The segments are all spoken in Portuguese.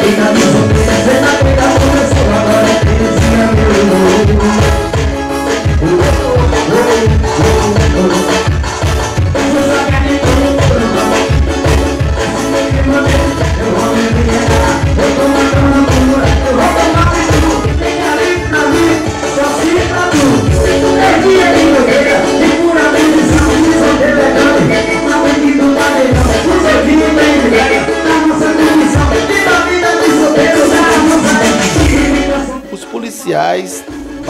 Policiais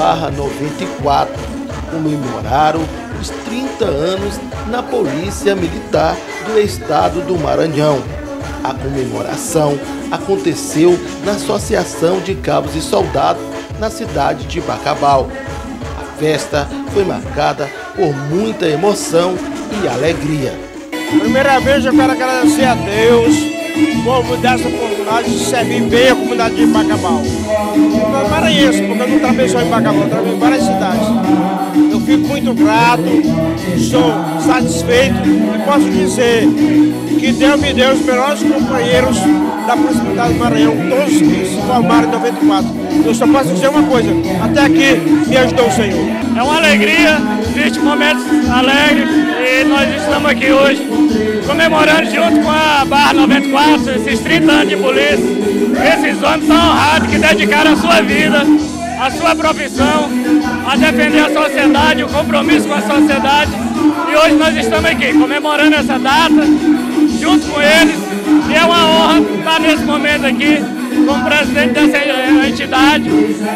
/94 comemoraram os 30 anos na Polícia Militar do Estado do Maranhão. A comemoração aconteceu na Associação de Cabos e Soldados na cidade de Bacabal. A festa foi marcada por muita emoção e alegria. Primeira vez eu quero agradecer a Deus por me dar essa oportunidade de servir bem a comunidade de Bacabal. Eu sou maranhense, porque eu não trabalhei só em Bacabal, eu trabalhei em várias cidades. Eu fico muito grato, sou satisfeito e posso dizer que Deus me deu os melhores companheiros da Polícia Militar do Maranhão, todos que se formaram em 94. Eu só posso dizer uma coisa, até aqui me ajudou o Senhor. É uma alegria, existe momentos alegres e nós estamos aqui hoje comemorando junto com a /94 esses 30 anos de polícia. Esses homens tão honrados que dedicaram a sua vida, a sua profissão, a defender a sociedade, o compromisso com a sociedade. E hoje nós estamos aqui comemorando essa data junto com eles. E é uma honra estar nesse momento aqui como presidente dessa entidade,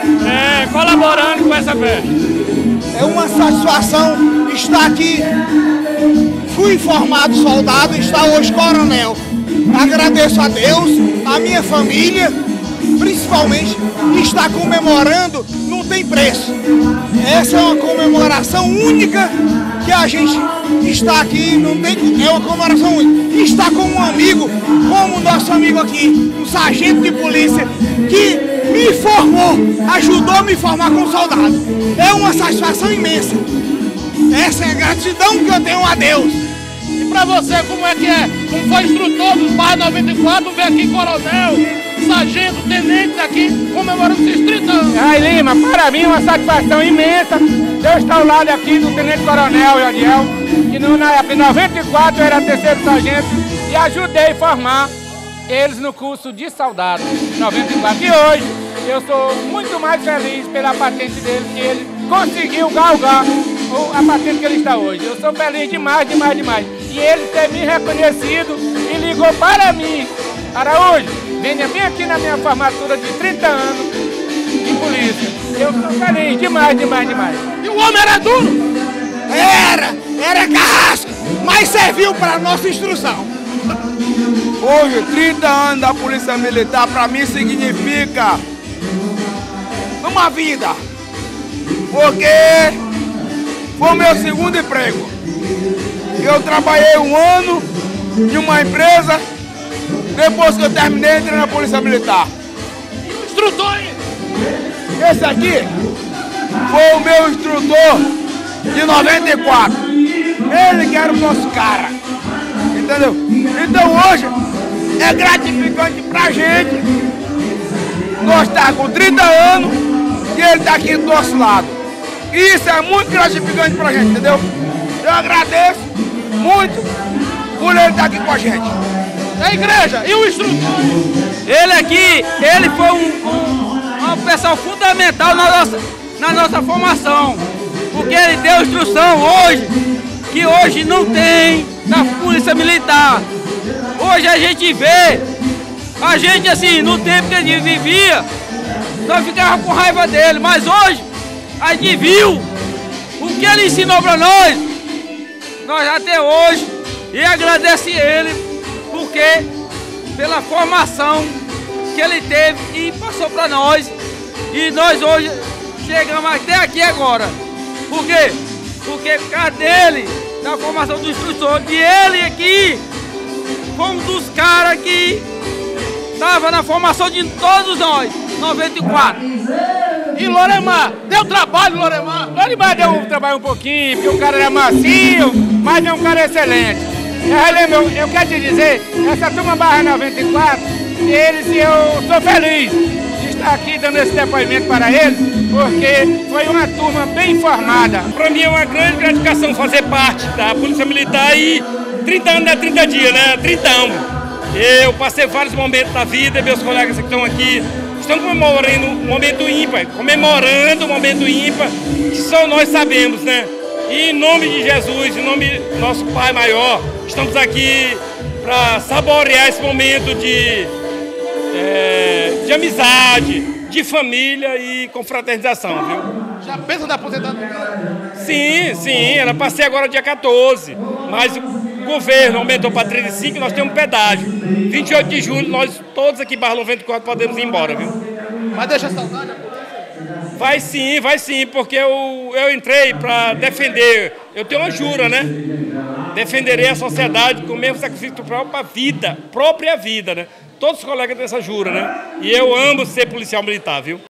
colaborando com essa festa. É uma satisfação estar aqui. Fui formado soldado e está hoje coronel. Agradeço a Deus, a minha família, principalmente, estar comemorando não tem preço. Essa é uma comemoração única que a gente está aqui, é uma comemoração única. Está com um amigo, como o nosso amigo aqui, um sargento de polícia, que me formou, ajudou a me formar como soldado. É uma satisfação imensa. Essa é a gratidão que eu tenho a Deus. E pra você, como é que é? Como foi instrutor do /94, vem aqui coronel, sargento, tenente aqui, comemorando esses 30 anos. Ai, Lima, para mim é uma satisfação imensa. Eu estou ao lado aqui do tenente coronel Jadiel, que na época de 94 eu era terceiro sargento e ajudei a formar eles no curso de soldado em 94. E hoje eu sou muito mais feliz pela patente dele, que ele conseguiu galgar a patente que ele está hoje. Eu sou feliz demais, demais, demais. E ele ter me reconhecido e ligou para mim. Araújo, venha bem aqui na minha formatura de 30 anos de polícia. Eu estou feliz demais, demais, demais. E o homem era duro? Era carrasco, mas serviu para a nossa instrução. Hoje, 30 anos da Polícia Militar, para mim significa uma vida. Porque foi o meu segundo emprego. Eu trabalhei um ano em uma empresa, depois que eu terminei, entrei na Polícia Militar. E o instrutor aí? Esse aqui foi o meu instrutor de 94. Ele que era o nosso cara, entendeu? Então hoje é gratificante pra gente. Nós estamos com 30 anos e ele está aqui do nosso lado. E isso é muito gratificante pra gente, entendeu? Eu agradeço muito por ele estar aqui com a gente. A igreja, e o instrutor? Ele aqui, ele foi uma pessoa fundamental na nossa formação. Porque ele deu instrução hoje, que hoje não tem na Polícia Militar. Hoje a gente vê, a gente assim, no tempo que ele vivia, nós ficava com raiva dele, mas hoje a gente viu o que ele ensinou para nós até hoje, e agradece ele, porque pela formação que ele teve e passou para nós, e nós hoje chegamos até aqui agora. Por quê? Porque por causa dele, da formação do instrutor, e ele aqui foi um dos caras que estava na formação de todos nós, 94. E Loremar, deu trabalho, Loremar? Loremar deu um trabalho um pouquinho, porque o cara era macio, mas é um cara excelente. Eu quero te dizer, essa turma /94 eles e eu sou feliz de estar aqui dando esse depoimento para eles, porque foi uma turma bem formada. Para mim é uma grande gratificação fazer parte da Polícia Militar e 30 anos não é 30 dias, né? 30 anos. Eu passei vários momentos da vida, meus colegas que estão aqui, estamos comemorando um momento ímpar, que só nós sabemos, né? E em nome de Jesus, em nome do nosso Pai Maior, estamos aqui para saborear esse momento de amizade, de família e confraternização, viu? Já pensa na aposentadoria? Sim, ela passei agora dia 14, mas o governo aumentou para 35 e nós temos um pedágio. 28 de julho, nós todos aqui, Barra 94, podemos ir embora, viu? Mas deixa saudade? Vai sim, porque eu entrei para defender, eu tenho uma jura, né? Defenderei a sociedade com o mesmo sacrifício para a vida, própria vida, né? Todos os colegas têm essa jura, né? E eu amo ser policial militar, viu?